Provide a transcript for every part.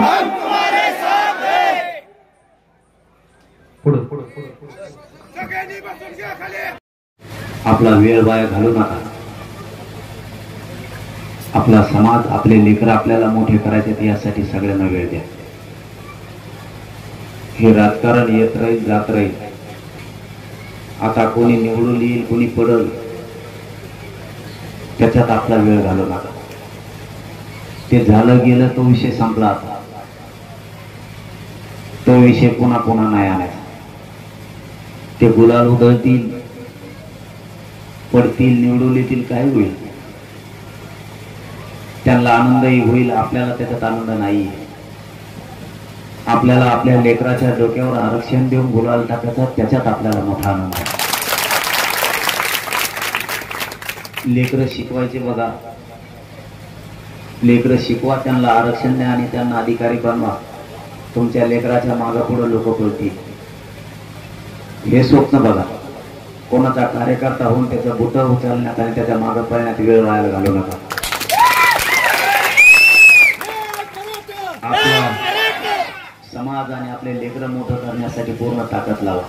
हम तुम्हारे साथ हैं। आपला वेळ वाया घालू नका। आपला समाज, आपले लेकर आपल्याला मोठे करायचे, यासाठी सगळ्यांना वेळ द्या। हे राजकारण येत राहील, जात राहील। आता कोणी निवडून येईल, कोणी पडल, त्याच्यात आपला वेळ घालू नका। ते झालं गेलं, तो विषय संपला। तो विषय पुन्हा पुन्हा नाही आणायचा। ते गुलाल उधळतील, पडतील, निवडून येतील, काय होईल? त्यांना आनंदही होईल, आपल्याला त्याच्यात आनंद नाही। आपल्याला आपल्या लेकराच्या डोक्यावर आरक्षण देऊन गुलाल टाकायचा, त्याच्यात आपल्याला मोठा आनंद आहे। लेकरं शिकवायचे बघा, लेकरं शिकवा, त्यांना आरक्षण द्या आणि त्यांना अधिकारी बनवा। तुमच्या लेकराच्या मागे पुढे लोक पळतील, हे स्वप्न बघा। कोणाचा कार्यकर्ता होऊन त्याचं बुट उचलण्यात आणि त्याच्या मागे पळण्यात वेळ वाया घालू नका। आपला समाज आणि आपले लेकरं मोठं करण्यासाठी पूर्ण ताकद लावा।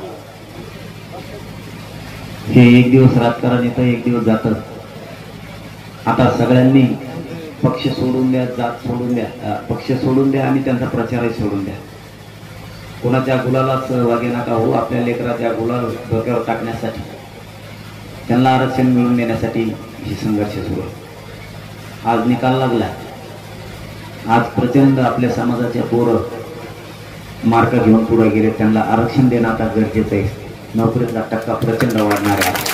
हे एक दिवस राजकारण येतं, एक दिवस जातं। आता सगळ्यांनी पक्ष सोडून द्या, जात सोडून द्या, पक्ष सोडून द्या आणि त्यांचा प्रचारही सोडून द्या। कोणाच्या गुलाला सहभागी नका हो। आपल्या लेकराच्या गुलाल डोक्यावर टाकण्यासाठी, त्यांना आरक्षण मिळवून देण्यासाठी ही संघर्ष सुरू आहे। आज निकाल लागला। आज प्रचंड आपल्या समाजाच्या पोरं मार्क घेऊन पुढे गेले। त्यांना आरक्षण देणं आता गरजेचं आहे। नोकरीतला टक्का प्रचंड वाढणार आहे।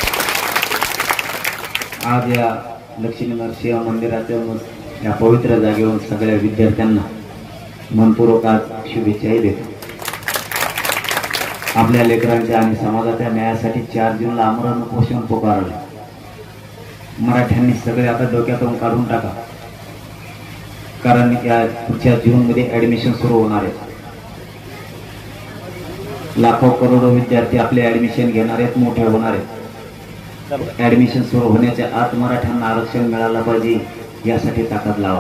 आज या लक्ष्मी नरसिंह मंदिराच्या या पवित्र जागेवर सगळ्या विद्यार्थ्यांना मनपूर्वक आज शुभेच्छाही देतो। आपल्या लेकरांच्या आणि समाजाच्या न्यायासाठी 4 जूनला आमरण उपोषण पुकारले। मराठ्यांनी सगळे आता डोक्यातून काढून टाका, कारण या पुढच्या जूनमध्ये ऍडमिशन सुरू होणार आहे। लाखो करोडो विद्यार्थी आपले ऍडमिशन घेणार आहेत, मोठे होणार आहेत। ऍडमिशन सुरू होण्याच्या आत मराठ्यांना आरक्षण मिळालं पाहिजे, यासाठी ताकद लावा।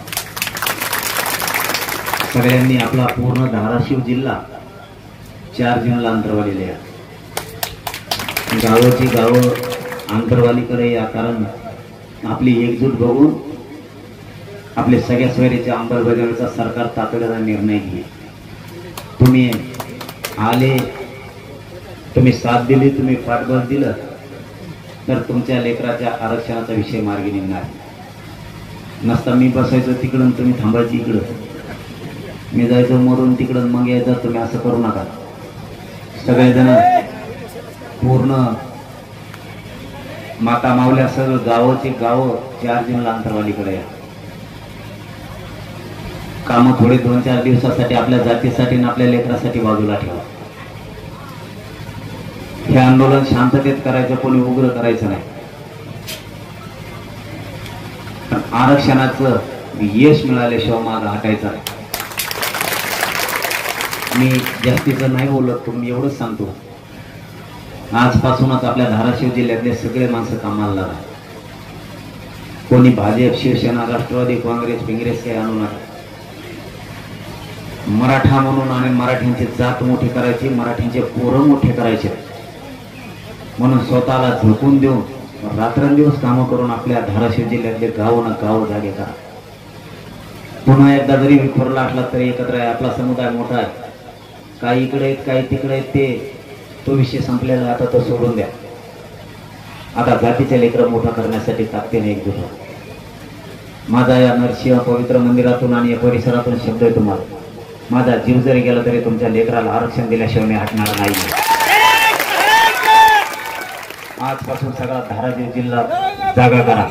सगळ्यांनी आपला पूर्ण धाराशिव जिल्हा 4 जूनला अंतरवालीला या। गावाची गावं अंतरवालीकडे या, कारण आपली एकजूट बघून आपले सगळ्या सोयरीच्या अंमलबजावणीचा सरकार तातडीने निर्णय घे। तुम्ही आले, तुम्ही साथ दिली, तुम्ही पाठबळ दिलं, तर तुमच्या लेकराच्या आरक्षणाचा विषय मार्गी निघणार। नसता मी बसायचो तिकडून, तुम्ही थांबायची इकडं, मी जायचो मरून तिकडून, मग यायचं, तुम्ही असं करू नका। सगळेजण पूर्ण माता मावल्या सगळं गावाची गावं 4 जूनला अंतरवालीकडे या। काम थोडे 2-4 दिवसासाठी आपल्या जातीसाठी आणि आपल्या लेकरासाठी बाजूला ठेवा। हे आंदोलन शांततेत करायचं, कोणी उग्र करायचं नाही। आरक्षणाचं यश मिळाल्याशिवाय मागे हटायचं नाही। मी जास्तीचं नाही बोलत, तुम्ही एवढंच सांगतो, आजपासूनच आपल्या धाराशिव जिल्ह्यातले सगळे माणसं कामाला लागा। कोणी भाजप, शिवसेना, राष्ट्रवादी, काँग्रेस, बिंग्रेस काही आणू नका। मराठा म्हणून आणि मराठ्यांची जात मोठी करायची, मराठ्यांचे पोरं मोठे करायचे, म्हणून स्वतःला झोकून देऊन रात्रंदिवस कामं करून आपल्या धाराशिव जिल्ह्यातले गाव ना गाव जागे करा। पुन्हा एकदा जरी विखुरला असला तरी एकत्र आहे। आपला समुदाय मोठा आहे, काही इकडे आहेत, काही तिकडे आहेत, तो विषय संपलेला, आता तो सोडून द्या। आता जातीचे लेकरं मोठं करण्यासाठी ताकदीने एकजूट व्हा। माझा या नरसिंह पवित्र मंदिरातून आणि या परिसरातून शब्द आहे तुम्हाला, माझा जीव जरी गेला तरी तुमच्या लेकराला आरक्षण दिल्याशिवाय मी हटणार नाही। आजपासून सगळा धाराशिव जिल्हा जागा करा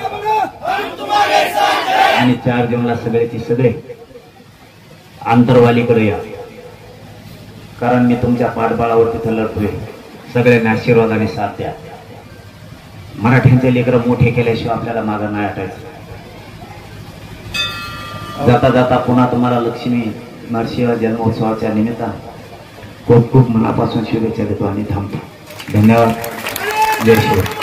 आणि 4 जूनला सगळेची सगळे अंतरवालीकडे या, कारण मी तुमच्या पाठबळावर तिथं लढतोय। सगळ्यांना आशीर्वादाने साथ द्या। मराठ्यांचे लेकरं मोठे केल्याशिवाय आपल्याला मागं नाही हटायचं। जाता जाता पुन्हा तुम्हाला लक्ष्मी नरसिंह जन्मोत्सवाच्या निमित्ताने खूप खूप मनापासून शुभेच्छा देतो आणि थांबतो। धन्यवाद। जय श्री